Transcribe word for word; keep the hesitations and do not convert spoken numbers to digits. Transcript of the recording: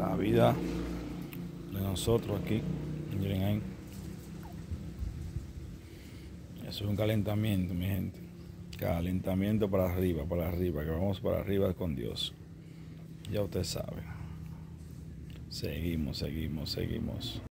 la vida de nosotros aquí. Miren ahí. Eso es un calentamiento, mi gente. Calentamiento para arriba, para arriba, que vamos para arriba con Dios. Ya usted sabe. Seguimos, seguimos, seguimos.